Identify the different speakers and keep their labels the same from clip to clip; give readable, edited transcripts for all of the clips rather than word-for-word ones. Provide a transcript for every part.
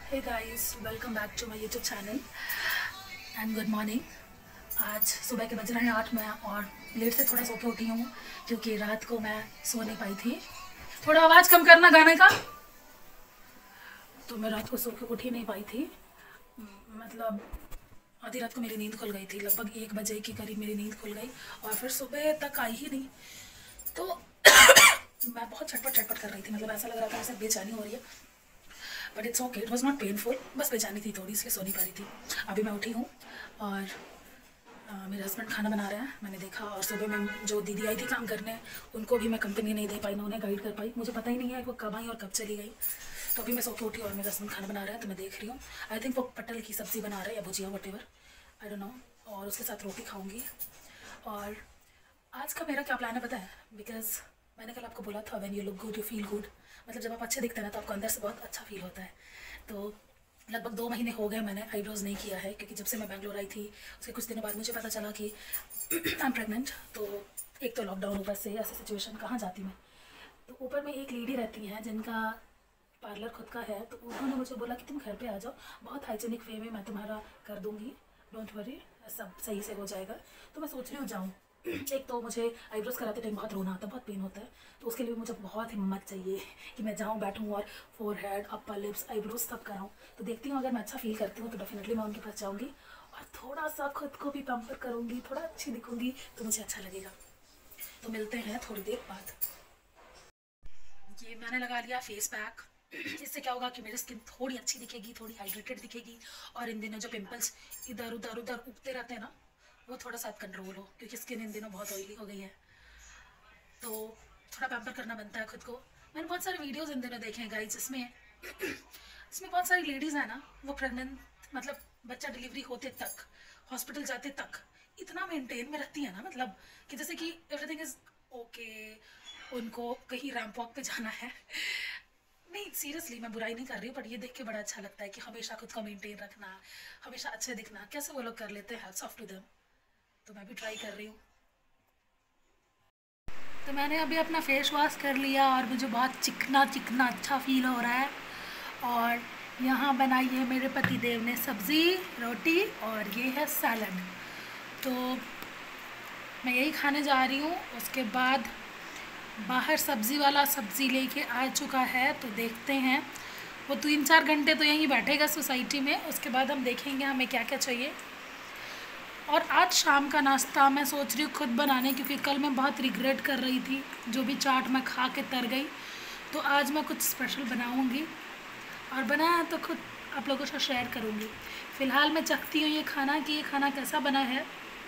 Speaker 1: Hey guys, welcome back to my YouTube channel and good morning. आज सुबह के बज रहे हैं 8 में और लेट से थोड़ा सो के उठी हूँ क्योंकि रात को मैं सो नहीं पाई थी। थोड़ा आवाज़ कम करना गाने का। तो मैं रात को सो के उठ ही नहीं पाई थी, मतलब आधी रात को मेरी नींद खुल गई थी। लगभग 1 बजे के करीब मेरी नींद खुल गई और फिर सुबह तक आई ही नहीं। तो मैं बहुत छटपट कर रही थी, मतलब ऐसा लग रहा था जैसे बेचैनी हो रही है, but it's okay, it was not painful, बस बेचैनी थी थोड़ी, इसलिए सो नहीं पा रही थी। अभी मैं उठी हूँ और मेरे हस्बैंड खाना बना रहे हैं, मैंने देखा। और सुबह में जो दीदी आई थी काम करने, उनको भी मैं कंपनी नहीं दे पाई, ना उन्हें गाइड कर पाई। मुझे पता ही नहीं है वो कब आई और कब चली गई। तो अभी मैं सो के उठी और मेरे हस्बैंड खाना बना रहे हैं, तो मैं देख रही हूँ। आई थिंक वो पटल की सब्ज़ी बना रहे हैं या भुजिया, whatever, I don't know. और उसके साथ रोटी खाऊँगी। और आज का मेरा क्या प्लान है पता है? बिकॉज मैंने कल आपको बोला था, when you look good you feel good. मतलब जब आप अच्छे दिखते हैं ना तो आपको अंदर से बहुत अच्छा फील होता है। तो लगभग 2 महीने हो गए मैंने आईब्रोज़ नहीं किया है, क्योंकि जब से मैं बेंगलोर आई थी उसके कुछ दिनों बाद मुझे पता चला कि आई एम प्रेगनेंट। तो एक तो लॉकडाउन, ऊपर से ऐसी सिचुएशन, कहाँ जाती मैं। तो ऊपर में एक लेडी रहती हैं जिनका पार्लर खुद का है, तो उन्होंने मुझे बोला कि तुम घर पे आ जाओ, बहुत हाइजीनिक वे में मैं तुम्हारा कर दूँगी, डोंट वरी, सब सही से हो जाएगा। तो मैं सोच रही हूँ जाऊँ। एक तो मुझे आईब्रोज कराते टाइम बहुत रोना आता है, बहुत पेन होता है, तो उसके लिए मुझे बहुत हिम्मत चाहिए कि मैं जाऊँ, बैठूँ और फोरहेड, अपर लिप्स, आईब्रोज सब कराऊँ। तो देखती हूँ, अगर मैं अच्छा फील करती हूँ तो डेफिनेटली मैं उनके पास जाऊँगी और थोड़ा सा खुद को भी पैम्पर करूँगी, थोड़ा अच्छी दिखूँगी तो मुझे अच्छा लगेगा। तो मिलते हैं थोड़ी देर बाद। ये मैंने लगा लिया फेस पैक। इससे क्या होगा कि मेरी स्किन थोड़ी अच्छी दिखेगी, थोड़ी हाइड्रेटेड दिखेगी, और इन दिनों जो पिंपल्स इधर उधर उगते रहते हैं ना, वो थोड़ा सा कंट्रोल हो, क्योंकि स्किन इन दिनों बहुत ऑयली हो गई है। तो थोड़ा पैम्पर करना बनता है खुद को। मैंने बहुत सारे वीडियोस इन दिनों देखे हैं गाइस, इसमें बहुत सारी लेडीज़ हैं ना, वो प्रेग्नेंट, मतलब बच्चा डिलीवरी होते तक, हॉस्पिटल जाते तक इतना मेंटेन में रहती है ना, मतलब कि जैसे कि एवरीथिंग इज़ ओके, उनको कहीं रैंप वॉक पे जाना है। नहीं, सीरियसली मैं बुराई नहीं कर रही हूँ, बट ये देख के बड़ा अच्छा लगता है कि हमेशा खुद को मेंटेन रखना, हमेशा अच्छे दिखना, कैसे वो लोग कर लेते हैं, हैट्स ऑफ टू देम। तो मैं भी ट्राई कर रही हूँ। तो मैंने अभी अपना फेस वॉश कर लिया और मुझे बहुत चिकना चिकना अच्छा फील हो रहा है। और यहाँ बनाई है मेरे पति देव ने सब्ज़ी, रोटी, और ये है सैलड। तो मैं यही खाने जा रही हूँ। उसके बाद बाहर सब्ज़ी वाला सब्ज़ी लेके आ चुका है, तो देखते हैं। वो 3-4 घंटे तो यहीं बैठेगा सोसाइटी में, उसके बाद हम देखेंगे हमें क्या क्या चाहिए। और आज शाम का नाश्ता मैं सोच रही हूँ खुद बनाने, क्योंकि कल मैं बहुत रिग्रेट कर रही थी, जो भी चाट मैं खा के तर गई। तो आज मैं कुछ स्पेशल बनाऊँगी, और बनाया तो खुद आप लोगों से शेयर करूँगी। फ़िलहाल मैं चखती हूँ ये खाना कि ये खाना कैसा बना है।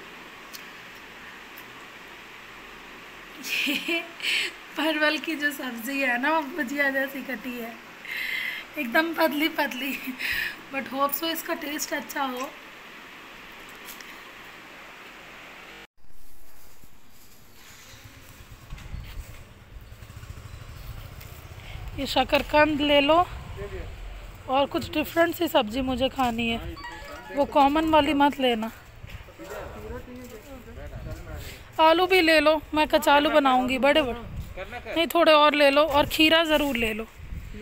Speaker 1: ये परवल की जो सब्ज़ी है ना, वो भुजिया जैसी कटी है, एकदम पतली पतली, बट होप सो इसका टेस्ट अच्छा हो। ये शकरकंद ले लो, और कुछ डिफरेंट सी सब्ज़ी मुझे खानी है, वो कॉमन वाली मत लेना। आलू भी ले लो, मैं कचालू बनाऊंगी, बड़े बड़े नहीं, थोड़े और ले लो, और खीरा ज़रूर ले लो,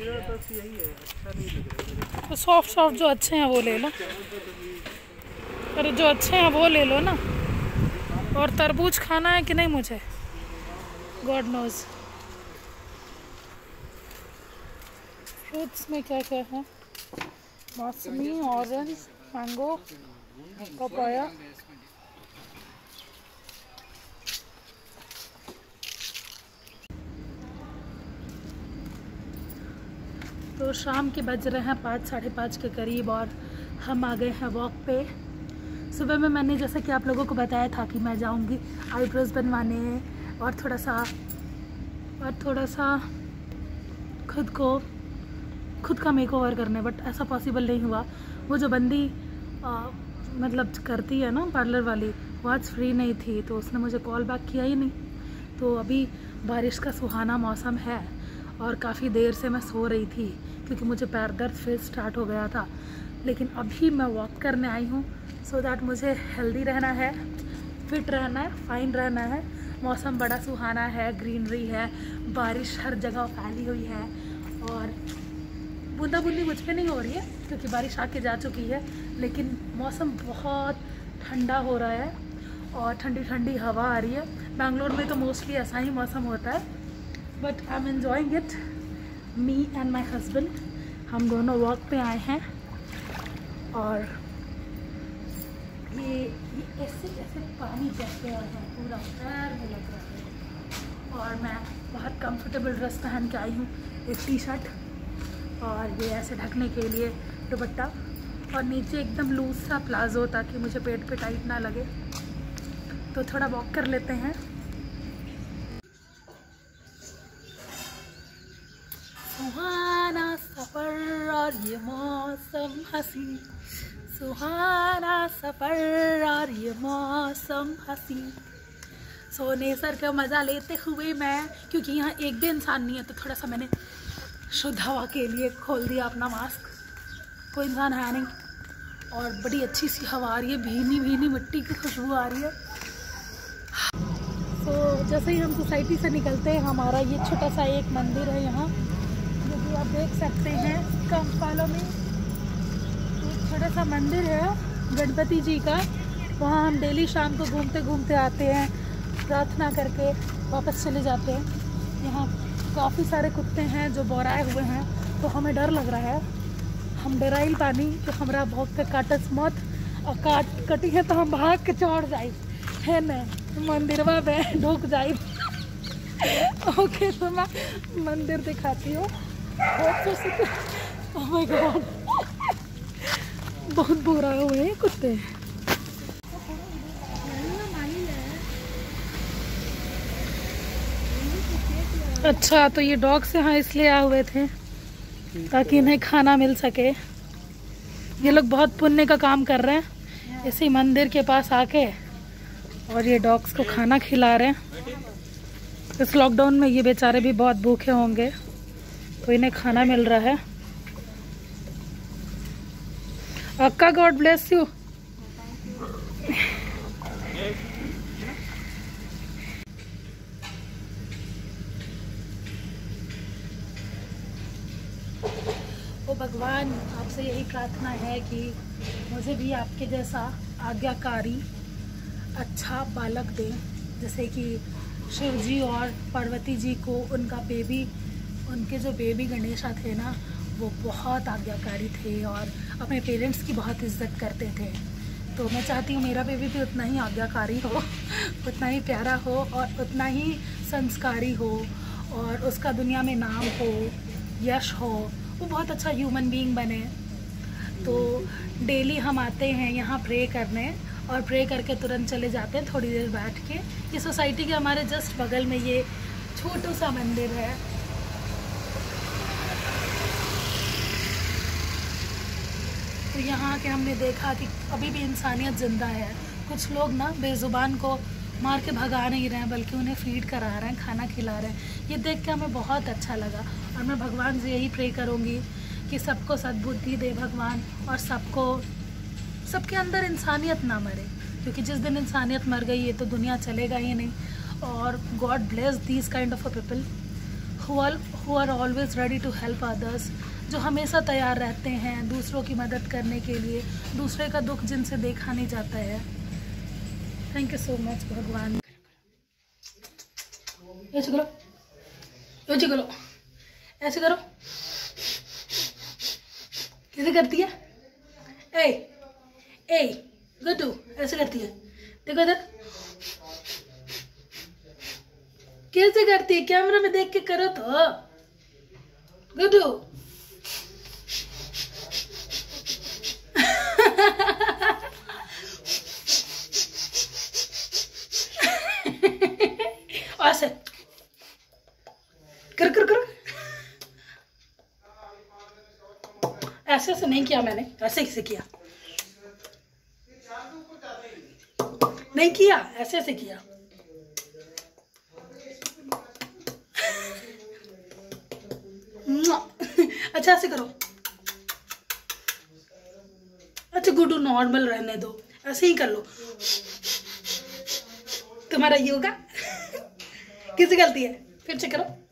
Speaker 1: तो सॉफ्ट सॉफ्ट जो अच्छे हैं वो ले लो। अरे जो अच्छे हैं वो ले लो ना। और तरबूज खाना है कि नहीं मुझे, गॉड नोज़। फ्रूट्स में क्या क्या है? मौसमी, ऑरेंज, मैंगो, पपाया। तो शाम के बज रहे हैं 5, 5:30 के करीब, और हम आ गए हैं वॉक पे। सुबह में मैंने जैसे कि आप लोगों को बताया था कि मैं जाऊंगी आईब्रोज बनवाने, और थोड़ा सा खुद का मेकओवर करने, बट ऐसा पॉसिबल नहीं हुआ। वो जो बंदी मतलब करती है ना पार्लर वाली, वो आज फ्री नहीं थी, तो उसने मुझे कॉल बैक किया ही नहीं। तो अभी बारिश का सुहाना मौसम है, और काफ़ी देर से मैं सो रही थी क्योंकि मुझे पैर दर्द फिर स्टार्ट हो गया था। लेकिन अभी मैं वॉक करने आई हूँ, सो दैट मुझे हेल्दी रहना है, फिट रहना है, फाइन रहना है। मौसम बड़ा सुहाना है, ग्रीनरी है, बारिश हर जगह फैली हुई है, और बूंदा बूंदी मुझ पे नहीं हो रही है क्योंकि बारिश आके जा चुकी है, लेकिन मौसम बहुत ठंडा हो रहा है और ठंडी ठंडी हवा आ रही है। बेंगलोर में तो मोस्टली ऐसा ही मौसम होता है, but I am enjoying it. Me and my husband हम दोनों वॉक पे आए हैं और ये ऐसे ऐसे पानी जैसे आए हैं, पूरा पैर में लग रहा है। और मैं बहुत कंफर्टेबल ड्रेस पहन के आई हूँ, एक टी शर्ट और ये ऐसे ढकने के लिए दुपट्टा, और नीचे एकदम लूज सा प्लाजो ताकि मुझे पेट पे टाइट ना लगे। तो थोड़ा वॉक कर लेते हैं। सुहाना सफ़र और ये मौसम हंसी, सुहाना सफ़र और ये मौसम हंसी। सो नेचर का मज़ा लेते हुए मैं, क्योंकि यहाँ एक भी इंसान नहीं है तो थोड़ा सा मैंने शुद्ध हवा के लिए खोल दिया अपना मास्क। कोई इंसान है नहीं और बड़ी अच्छी सी हवा आ रही है, भीनी भीनी मिट्टी की खुशबू आ रही है। तो जैसे ही हम सोसाइटी से निकलते हैं, हमारा ये छोटा सा एक मंदिर है यहाँ, जो कि आप देख सकते हैं। कंपालो में एक छोटा सा मंदिर है गणपति जी का, वहाँ हम डेली शाम को घूमते घूमते आते हैं, प्रार्थना करके वापस चले जाते हैं। यहाँ काफ़ी सारे कुत्ते हैं जो बोराए हुए हैं, तो हमें डर लग रहा है। हम डराइल पानी कि हमरा भौंक के काटस मत, और कटी है तो हम भाग के चढ़ जाए है न मंदिरवा में ढुक जाए। ओके, तो मैं मंदिर दिखाती हूँ। ओह माय गॉड, बहुत बुरा हुए हैं कुत्ते। अच्छा, तो ये डॉग्स यहाँ इसलिए आए हुए थे ताकि इन्हें खाना मिल सके। ये लोग बहुत पुण्य का काम कर रहे हैं इसी मंदिर के पास आके, और ये डॉग्स को खाना खिला रहे हैं। इस लॉकडाउन में ये बेचारे भी बहुत भूखे होंगे, तो इन्हें खाना मिल रहा है। अक्का, गॉड ब्लेस यू। ओ भगवान, आपसे यही प्रार्थना है कि मुझे भी आपके जैसा आज्ञाकारी अच्छा बालक दें, जैसे कि शिव जी और पार्वती जी को उनके जो बेबी गणेशा थे ना, वो बहुत आज्ञाकारी थे और अपने पेरेंट्स की बहुत इज्जत करते थे। तो मैं चाहती हूँ मेरा बेबी भी उतना ही आज्ञाकारी हो, उतना ही प्यारा हो और उतना ही संस्कारी हो, और उसका दुनिया में नाम हो, यश हो, वो बहुत अच्छा ह्यूमन बीइंग बने। तो डेली हम आते हैं यहाँ प्रे करने, और प्रे करके तुरंत चले जाते हैं थोड़ी देर बैठ के। ये सोसाइटी के हमारे जस्ट बगल में ये छोटू सा मंदिर है। तो यहाँ के हमने देखा कि अभी भी इंसानियत ज़िंदा है। कुछ लोग ना बेज़ुबान को मार के भगा नहीं रहे हैं, बल्कि उन्हें फीड करा रहे हैं, खाना खिला रहे हैं। ये देख के हमें बहुत अच्छा लगा, और मैं भगवान से यही प्रे करूँगी कि सबको सद्बुद्धि दे भगवान, और सबके अंदर इंसानियत ना मरे, क्योंकि जिस दिन इंसानियत मर गई ये तो दुनिया चलेगा ही नहीं। और God bless these kind of a people who are always ready to help others, जो हमेशा तैयार रहते हैं दूसरों की मदद करने के लिए, दूसरे का दुख जिनसे देखा नहीं जाता है। थैंक यू सो मच भगवान। ऐसे करो, ऐसे करो, ऐसे करो। कैसे करती है? ए गुड्डू, ऐसे करती है, देखो इधर कैसे करती है, कैमरा में देख के करो तो गुड्डू। ऐसे कर कर कर, ऐसे ऐसे नहीं किया मैंने, ऐसे कैसे किया, नहीं किया, ऐसे ऐसे किया। अच्छा ऐसे करो। अच्छा गुड्डू, नॉर्मल रहने दो, ऐसे ही कर लो। तुम्हारा योगा कैसे करती है, फिर से करो।